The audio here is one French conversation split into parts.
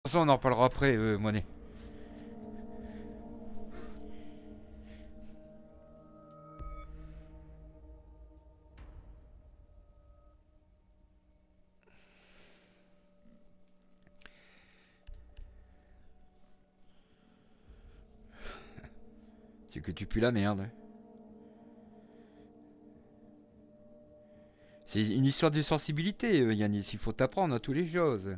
façon, on en parlera après, Monet. C'est que tu pues la merde. C'est une histoire de sensibilité, Yanis. Il faut t'apprendre à tous les choses.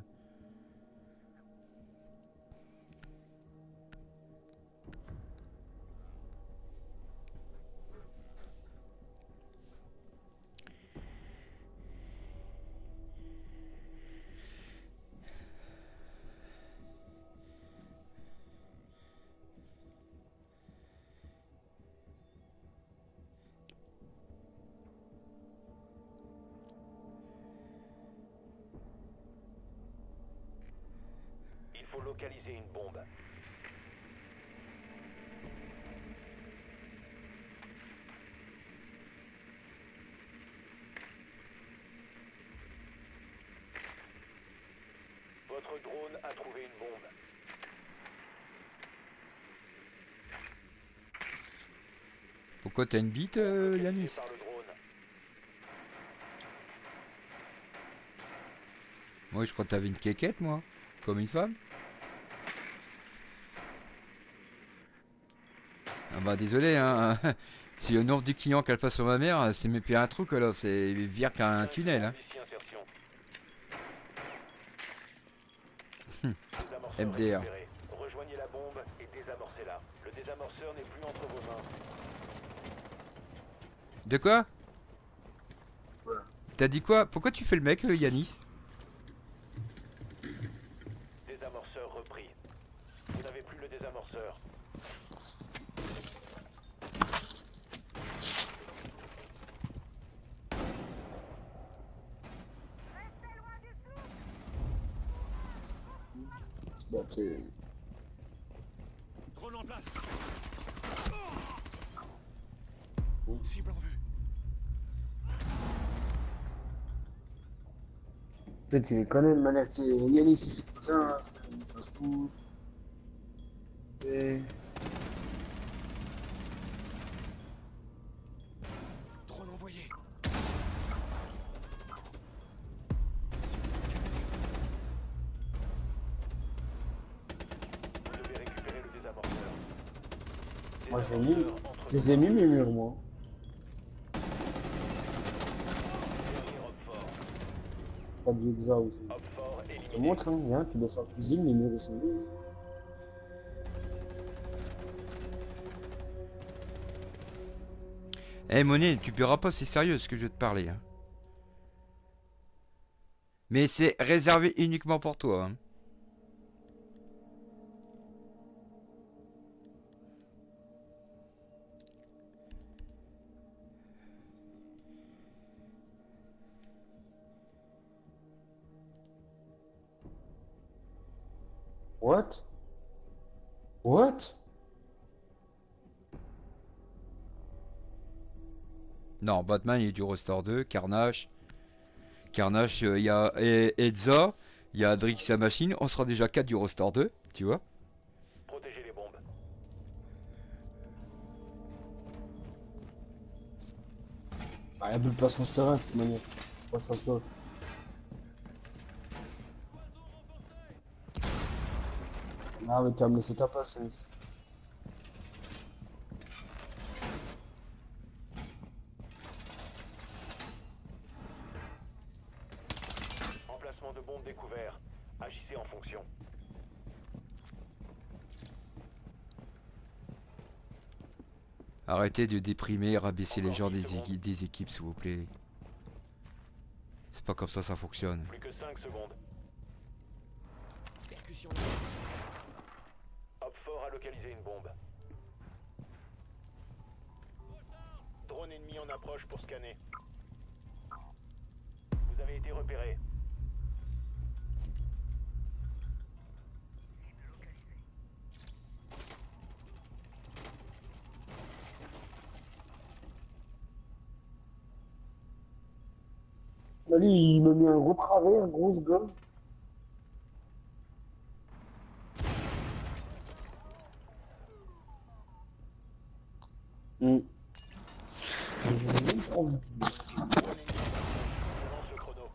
Il faut localiser une bombe. Votre drone a trouvé une bombe. Pourquoi t'as une bite, Localisée Yanis? par le drone. Moi, je crois que t'avais une quéquette, moi. Comme une femme. Ah bah, désolé, hein. Si le nombre de clients qu'elle passe sur ma mère, c'est même plus un truc, alors. C'est vire qu'un 5 tunnel, secondes hein. d'ici insertion. Hum, Désamorceur MDR. récupéré. Rejoignez la bombe et désamorcez-la. Le désamorceur n'est plus entre vos mains. De quoi? Voilà. T'as dit quoi? Pourquoi tu fais le mec, Yanis? Désamorceur repris. Vous n'avez plus le désamorceur. Bon, c'est... Drone en place. Cible en vue. Peut-être tu les connais, le manette, c'est Yannis, c'est ses cousins, ils fassent tous. Et... Drone envoyé. Vous devez récupérer le désamorceur. Moi je l'ai mis, Désamorceur entre je les ai mis mes murs, moi. Derrière Roquefort. Pas de Vexa aussi. Roquefort Je te éliminé. montre, hein, viens, tu descends en cuisine, les murs ils sont mis. Eh, Monet, tu paieras pas, c'est sérieux ce que je vais te parler, hein. Mais c'est réservé uniquement pour toi, hein. What? What? Non, Batman, il y a du Restore 2, Carnage. Carnage, il y a Edza, il y a Drix la machine. On sera déjà 4 du Restore 2, tu vois. Protégez les bombes. Ah, y'a plus de place restaurant, de toute manière. Pas de face pas. Ah, mais tu vas me laisser ta place, Yannis. Emplacement de bombe découvert. Agissez en fonction. Arrêtez de déprimer, rabaisser les gens des équipes, s'il vous plaît. C'est pas comme ça fonctionne. Plus que 5 secondes. Percussion. Roquefort a localisé une bombe. Drone ennemi en approche pour scanner. Vous avez été repéré. Là, lui, il m'a mis un gros travet, un gros gomme. Hmm. On lance le chrono.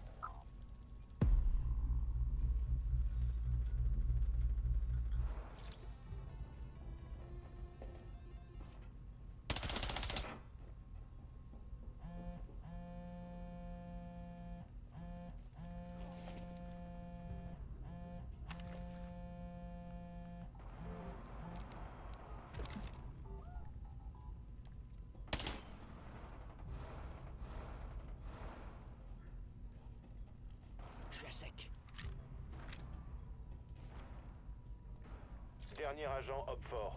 Je suis à sec. Dernier agent hop fort.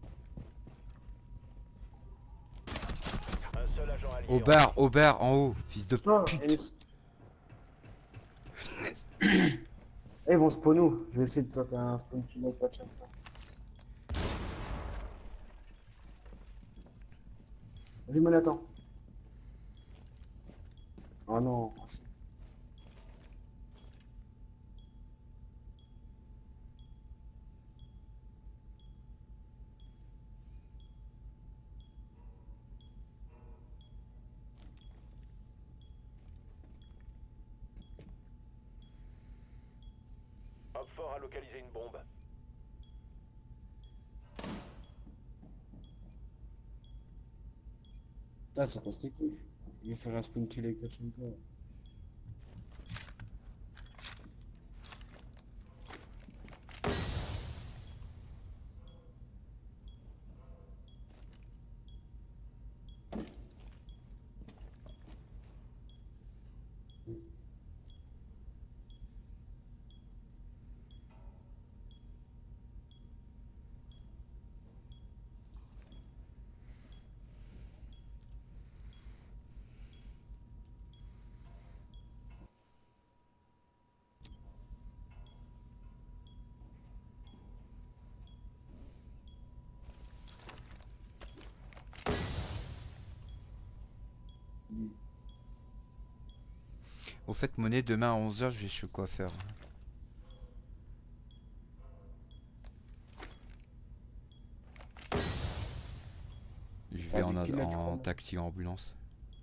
Un seul agent allié. Au bar, en haut, fils de Ça, pute. Ils vont spawn où? Je vais essayer de tenter un spawn kill avec pas de champion. Vas-y, Monatan. Oh non. Hop fort a localisé une bombe. Ah, ça casse les couilles. Je vais faire un spawn kill avec pas de champion. Au fait, Monnaie, demain à 11 h, j'ai ce quoi faire. Je vais Faire du kill avec en Chrome. taxi, en ambulance.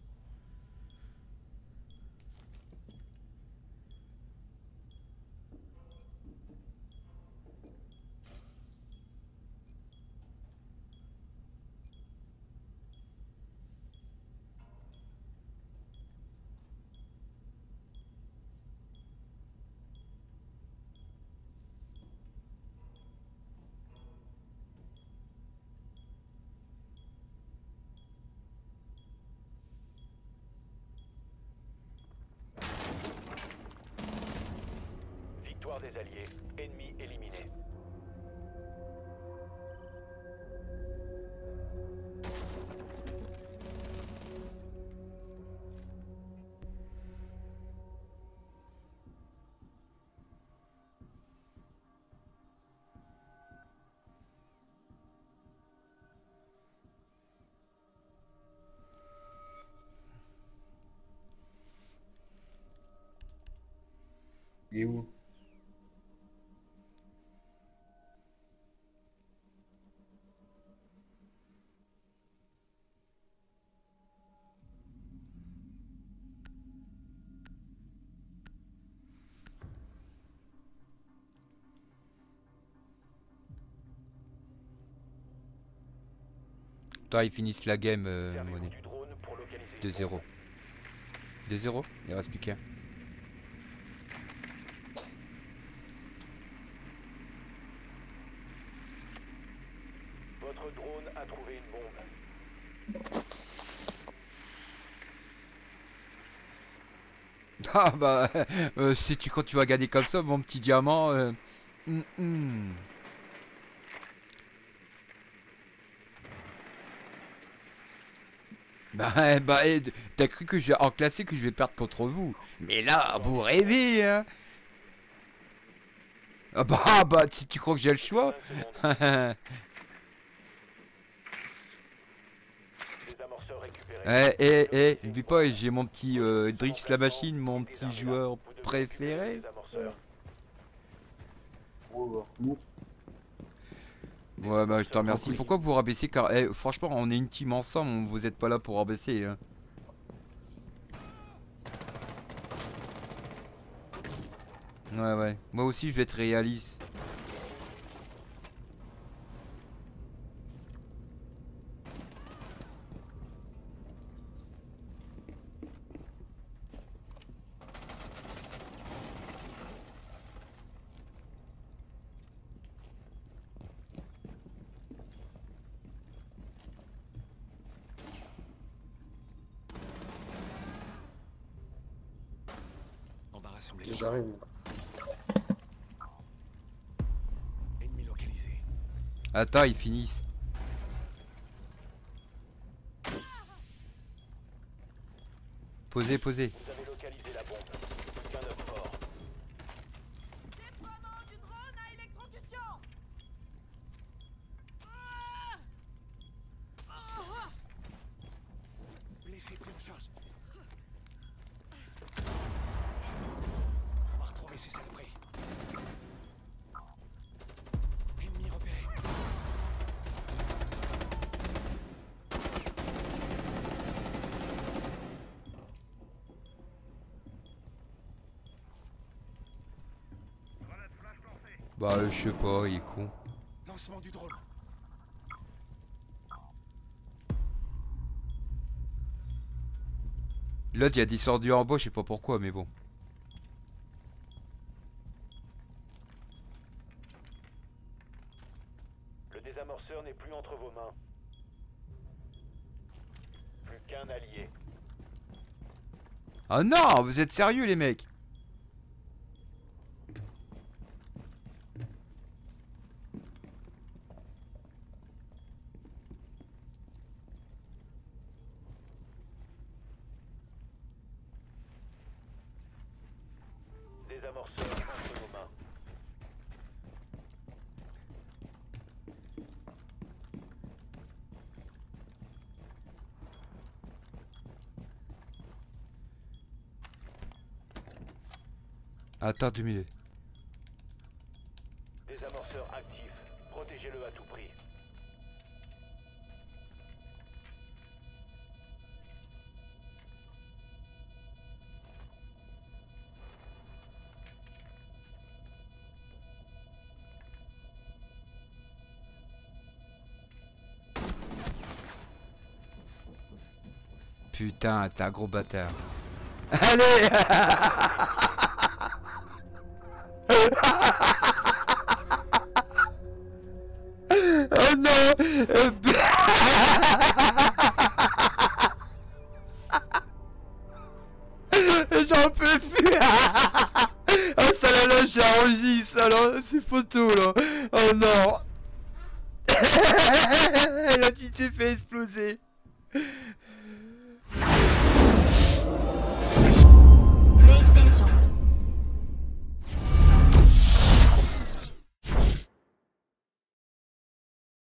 Victoire des alliés. Ennemi éliminé. Il est où? Toi, ils finissent la game, Servez-vous Monnaie. du drone pour localiser une 2-0. bombe. 2-0, il reste plus qu'un. Votre drone a trouvé une bombe. Ah bah, si tu quand tu vas gagner comme ça, mon petit diamant. Hum, hum. T'as cru que j'ai en classique que je vais perdre contre vous. Mais là, vous rêvez, hein. Ah bah, si tu crois que j'ai le choix. 5 secondes. Désamorceur récupéré. N'oublie pas, j'ai mon petit Drix la machine, mon petit joueur Vous devez récupérer le préféré. désamorceur. Oh, ouf. Ouais, bah je te remercie. Pourquoi vous rabaissez car franchement, on est une team ensemble, vous êtes pas là pour rabaisser. Hein. Ouais, ouais. Moi aussi, je vais être réaliste. Embarrassons les J'arrive. ennemis localisés. Attends, ils finissent. Posez, posez. Vous avez localisé la bombe. Plus qu'un homme mort. Déploiement du drone à électrocution. Blessé pris en charge. On va retrouver ces saloperies. Ennemi repéré. Bah, je sais pas, il est con. Lancement du drone. L'autre, il y a descendu en bas, je sais pas pourquoi, mais bon. Le désamorceur n'est plus entre vos mains. Plus qu'un allié. Ah non, vous êtes sérieux, les mecs? Désamorceur entre vos mains. Attends 2 minutes. Désamorceur actif. Protégez-le à tout prix. Putain, t'es un gros bâtard. Allez. Oh non. J'en peux plus. Oh ça là, j'ai enregistré ça là, ces photos là. Oh non. La petite s'est fait exploser.